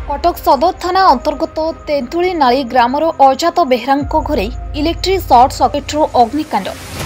कटक सदर थाना अंतर्गत तेंतुली नाली ग्रामर अजात बेहरा घरे इलेक्ट्रिक सर्ट सर्किट्रु अग्निकांड।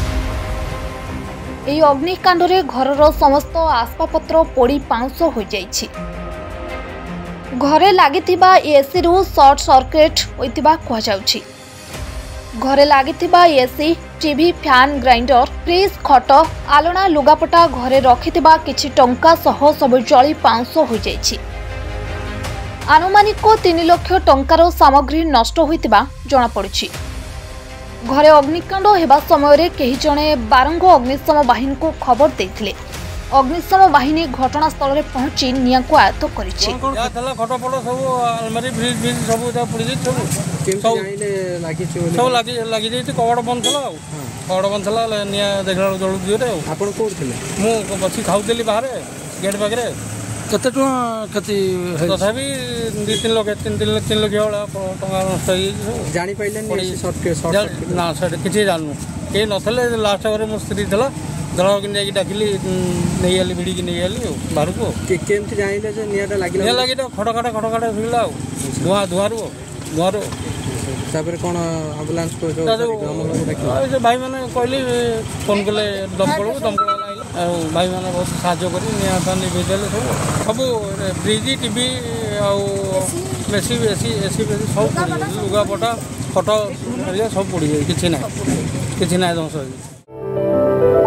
यह अग्निकांड घर समस्त आसबाबपत्र पोड़ी पाउंश हो जाइछि। घरे लागिथिबा एसी रु सर्ट सर्किट होइतिबा कहुछि। घरे लागिथिबा AC, TV, fan, grinder, fridge, खट, आलना, लुगापटा घरे रखिथिबा किछि टंका सह सब जली पाउंश हो जाइछि। आनुमानिक 3 लाख टंकार सामग्री नष्ट होइतिबा जणा पड़ुछि। घरे अग्निकांड हेबा समय केही जणे बारंग अग्निशम बाहिनी को खबर देथिले। अग्निशम बाहिनी घटनास्थल में पहुंची निया को आयत्त करिछि। केते क्षति तथापि 2-3 लाख 3 लाख टका नष्ट जानी पाइले ना सर किसी जानू कहीं नथले। लास्ट घरे मो स्त्री थला दल कि नहीं डाकिली नहीं आली भिड़ी की नहीं आली बाहर को केमती जानिले जे नियाटा लागिला निया लागिला खटखटा सुला धुआं धुआं तापर कोन एम्बुलेंस को जो भाई माने कहली फोन कले दमकल भाई मैंने बहुत साहय कर निदेले सब फ्रिज, टीवी मेसी एसी सब लुगापटा खट सब पड़ जाए कि ना ध्वंस।